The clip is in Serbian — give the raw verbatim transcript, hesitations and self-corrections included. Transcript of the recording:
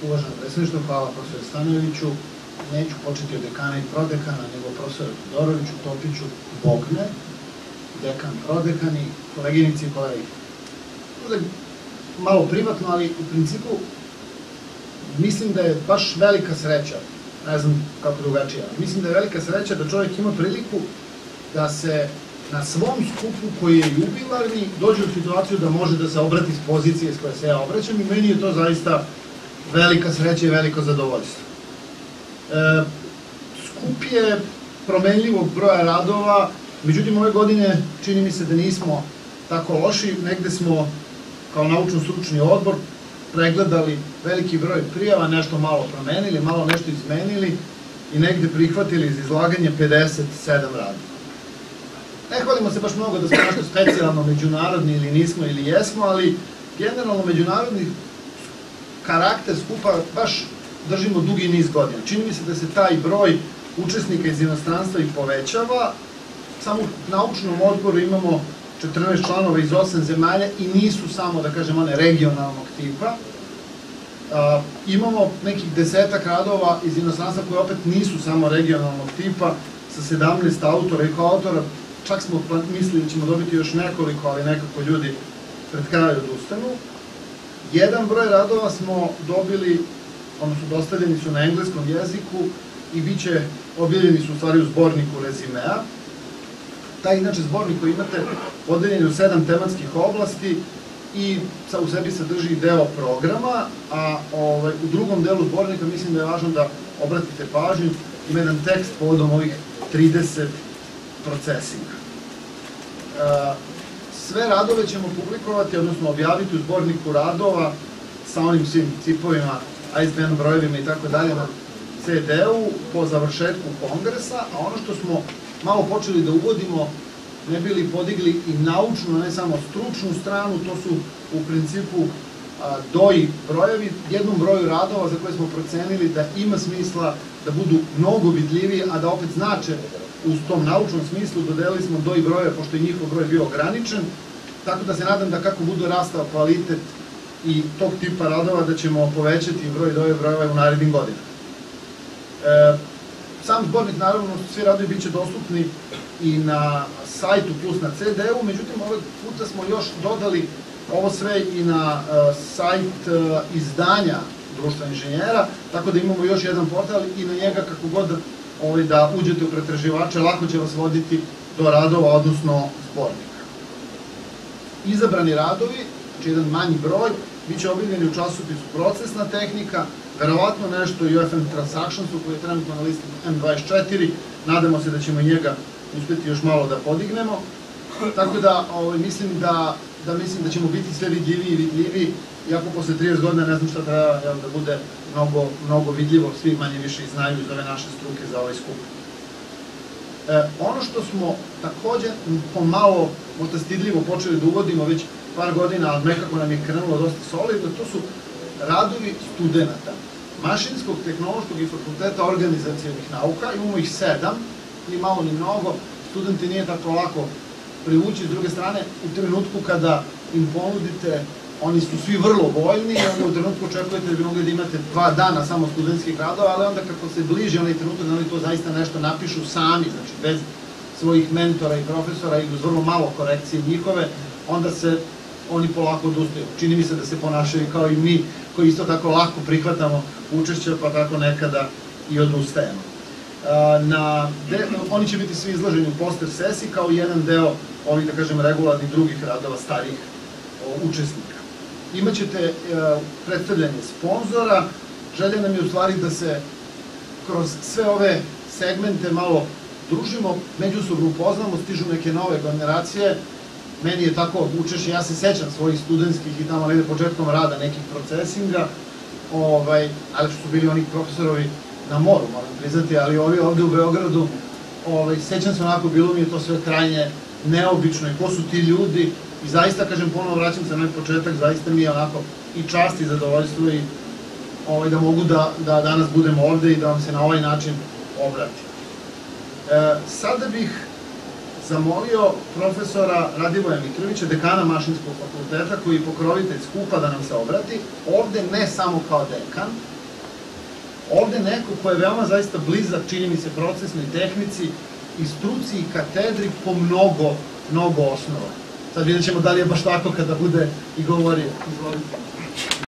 Uvaženo predsedništvo, hvala profesoru Stanojeviću. Neću početi od dekana i prodekana, nego profesoru Todoroviću, Topiću, Bogne, dekan, prodekani, koleginici i kolegi. Možda malo privatno, ali u principu mislim da je baš velika sreća, ne znam kako drugačije, mislim da je velika sreća da čovjek ima priliku da se na svom skupu koji je jubilarni dođe u situaciju da može da se obrati s pozicije s koje se ja obraćam i meni je to zaista velika sreća i veliko zadovoljstvo. E, skup je promenljivog broja radova, međutim ove godine čini mi se da nismo tako loši, negde smo kao naučno-stručni odbor pregledali veliki broj prijava, nešto malo promenili, malo nešto izmenili i negde prihvatili iz izlaganja pedeset sedam radova. Ne hvalimo se baš mnogo da smo nešto specijalno međunarodni ili nismo ili jesmo, ali generalno međunarodni karakter skupa baš držimo dugi niz godina. Čini mi se da se taj broj učesnika iz inostranstva i povećava. Samo u naučnom odboru imamo četrnaest članova iz osam zemalja i nisu samo, da kažem, one regionalnog tipa. Imamo nekih desetak radova iz inostranstva koje opet nisu samo regionalnog tipa, sa sedamnaest autora i kao autora. Čak smo mislili da ćemo dobiti još nekoliko, ali nekako ljudi pred kraju odustanu. Jedan broj radova smo dobili, odnosno dostavljeni su na engleskom jeziku i bit će objavljeni su u stvari u zborniku rezimea. Taj inače zbornik koji imate podeljen je u sedam tematskih oblasti i u sebi sadrži deo programa, a u drugom delu zbornika mislim da je važno da obratite pažnju, ima jedan tekst povodom ovih trideset procesinga. Sve radove ćemo publikovati, odnosno objaviti u zborniku radova sa onim svim cipovima, I S B N brojevima i tako dalje na C D-u po završetku kongresa, a ono što smo malo počeli da uvodimo, ne bili podigli i naučnu, ne samo stručnu stranu, to su u principu doji brojevi, jednom broju radova za koje smo procenili da ima smisla da budu mnogo vidljiviji, a da opet znače u tom naučnom smislu. Dodelili smo doji brojeve, pošto je njihov broj bio ograničen, tako da se nadam da kako budu rastao kvalitet i tog tipa radova, da ćemo povećati broj doji brojeva u narednim godinama. Sam zbornik, naravno, svi radovi bit će dostupni i na sajtu plus na C D-u, međutim, ovog puta smo još dodali ovo sve i na sajt izdanja Društva inženjera, tako da imamo još jedan portal i na njega kako god da uđete u pretraživače, lako će vas voditi do radova, odnosno zbornika. Izabrani radovi, znači jedan manji broj, bit će objavljeni u časopisu Procesna tehnika, verovatno nešto i U F M Transactionsu koji je trenutno na listi M dvadeset četiri, nadamo se da ćemo i njega uspeti još malo da podignemo, tako da mislim da mislim da ćemo biti sve vidljiviji i vidljiviji, iako posle trideset godina ne znam šta treba da bude mnogo vidljivo, svi manje više i znaju iz ove naše struke za ovaj skup. Ono što smo takođe pomalo, možda stidljivo počeli da uvodimo već par godina, ali nekako nam je krenulo dosta solidno, to su radovi studenta Mašinskog, Tehnološkog i Fakulteta organizacijonih nauka. Imamo ih sedam, ni malo ni mnogo, studenti nije tako lako privući. S druge strane, u trenutku kada im ponudite, oni su svi vrlo voljni, onda u trenutku očekujete da bi mogli da imate dva dana samo studentskih radova, ali onda kako se bliži onaj trenutak da oni to zaista nešto napišu sami, znači bez svojih mentora i profesora i uz vrlo malo korekcije njihove, onda se oni polako odustaju. Čini mi se da se ponašaju kao i mi, koji isto tako lako prihvatamo učešće, pa tako nekada i odustajemo. Oni će biti svi izloženi u poster sesiji kao jedan deo ovih, da kažem, regularnih drugih radova starijih učesnika. Imaćete predstavljanje sponzora. Želja nam je u stvari da se kroz sve ove segmente malo družimo, međusobno upoznamo, stižu neke nove generacije. Meni je tako učešće, ja se sećam svojih studentskih i tamo negde početkom rada nekih procesinga, ali što su bili oni profesorovi na moru, moram priznati, ali ovi ovde u Beogradu, sećam se onako, bilo mi je to sve krajnje neobično i ko su ti ljudi i zaista, kažem, ponovo vraćam se na ovaj početak, zaista mi je onako i čast i zadovoljstvo i da mogu da danas budemo ovde i da vam se na ovaj način obratim. Sada bih zamolio profesora Radivoja Mitrovića, dekana Mašinskog fakulteta, koji je pokrovitelj skupa, da nam se obrati. Ovde ne samo kao dekan, ovde neko ko je veoma zaista blizak, čini mi se, procesnoj tehnici i struci i katedri po mnogo, mnogo osnova. Sad vidjet ćemo da li je baš tako kada bude i govorio. Izvolite.